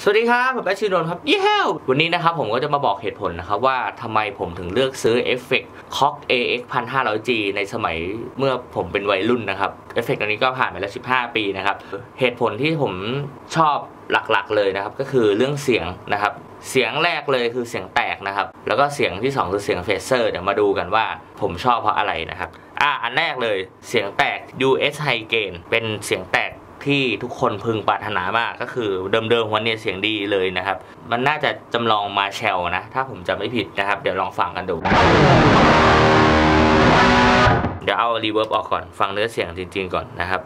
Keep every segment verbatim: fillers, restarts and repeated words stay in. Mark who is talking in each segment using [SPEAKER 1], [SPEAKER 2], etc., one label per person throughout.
[SPEAKER 1] สวัสดีครับผมแบชชีโดนครับเย้วันนี้นะครับผมก็จะมาบอกเหตุผลนะครับว่าทำไมผมถึงเลือกซื้อเอฟเฟกต์ ซี โอ เอ เอ็กซ์ หนึ่งพันห้าร้อยจี ในสมัยเมื่อผมเป็นวัยรุ่นนะครับเอฟเฟกต์อันนี้ก็ผ่านไปแล้วสิบห้าปีนะครับเหตุผลที่ผมชอบหลักๆเลยนะครับก็คือเรื่องเสียงนะครับเสียงแรกเลยคือเสียงแตกนะครับแล้วก็เสียงที่สองคือเสียงเฟเซอร์เดี๋ยวมาดูกันว่าผมชอบเพราะอะไรนะครับอ่ะอันแรกเลยเสียงแตก ยู เอส High Gain เป็นเสียงแตกที่ทุกคนพึงปรารถนามากก็คือเดิมๆวันนี้เสียงดีเลยนะครับมันน่าจะจำลองมาแชลนะถ้าผมจำไม่ผิดนะครับเดี๋ยวลองฟังกันดูเดี๋ยวเอารีเวิร์บออกก่อนฟังเนื้อเสียงจริงๆก่อนนะครับ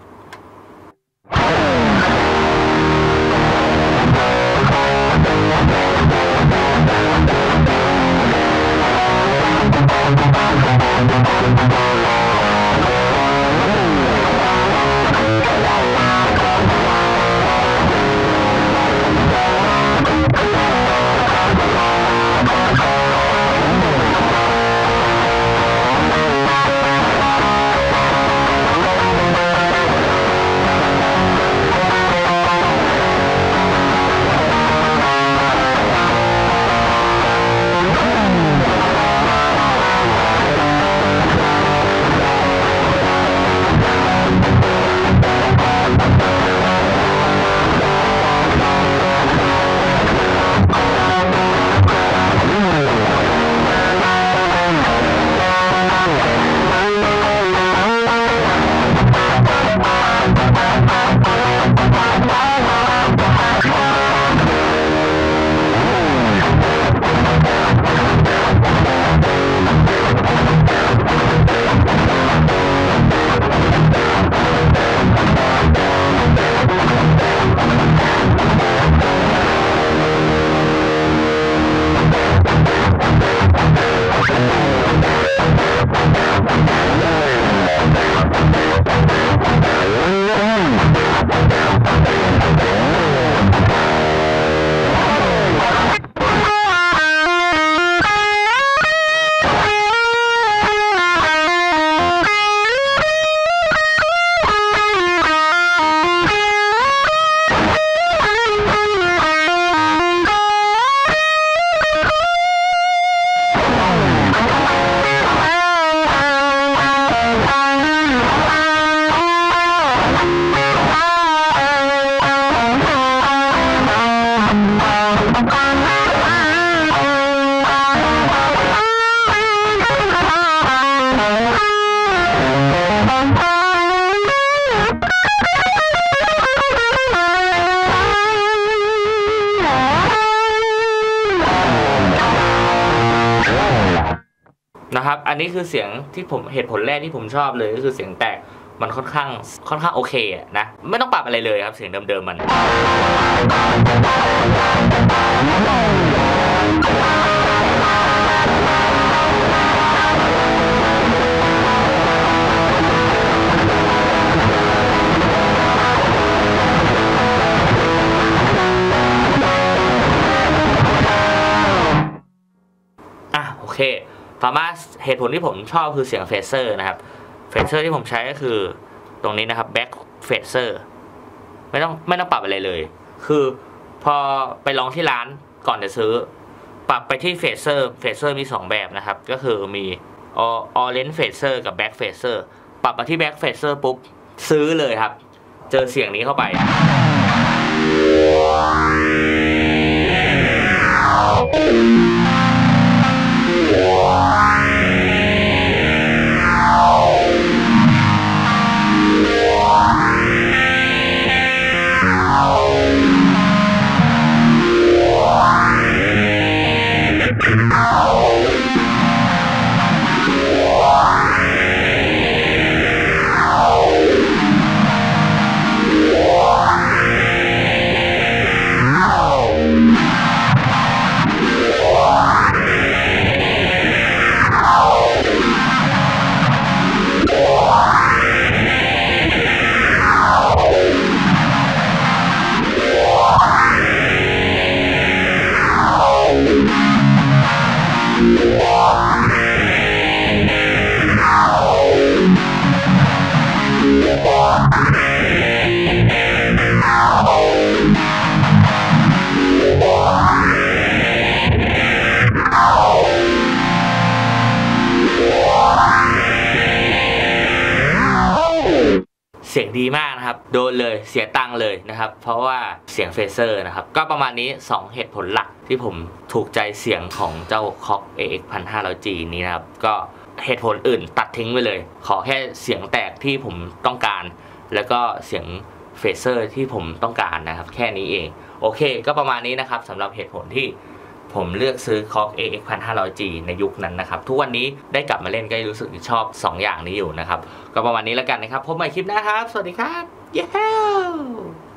[SPEAKER 1] นะครับอันนี้คือเสียงที่ผมเหตุผลแรกที่ผมชอบเลยก็คือเสียงแตกมันค่อนข้างค่อนข้างโอเคนะไม่ต้องปรับอะไรเลยครับเสียงเดิมๆมันอ่ะโอเคต่อมาเหตุผลที่ผมชอบคือเสียงเฟเซอร์นะครับเฟเซอร์ที่ผมใช้ก็คือตรงนี้นะครับแบ็คเฟเซอร์ไม่ต้องไม่ต้องปรับอะไรเลยคือพอไปลองที่ร้านก่อนจะซื้อปรับไปที่เฟเซอร์เฟเซอร์มีสองแบบนะครับก็คือมีออเรนจ์เฟเซอร์กับแบ็คเฟเซอร์ปรับมาที่แบ็คเฟเซอร์ปุ๊บซื้อเลยครับเจอเสียงนี้เข้าไปเสียงดีมากนะครับโดนเลยเสียตังค์เลยนะครับเพราะว่าเสียงเฟเซอร์นะครับก็ประมาณนี้สองเหตุผลหลักที่ผมถูกใจเสียงของเจ้า คอก เอ เอ็กซ์ หนึ่งพันห้าร้อยจี นี้นะครับก็เหตุผลอื่นตัดทิ้งไปเลยขอแค่เสียงแตกที่ผมต้องการแล้วก็เสียงเฟเซอร์ที่ผมต้องการนะครับแค่นี้เองโอเคก็ประมาณนี้นะครับสำหรับเหตุผลที่ผมเลือกซื้อ คอก เอ เอ็กซ์ หนึ่งพันห้าร้อยจี ในยุคนั้นนะครับทุกวันนี้ได้กลับมาเล่นก็รู้สึกชอบสองอย่างนี้อยู่นะครับก็ประมาณนี้แล้วกันนะครับพบใหม่คลิปหน้าครับสวัสดีครับเย้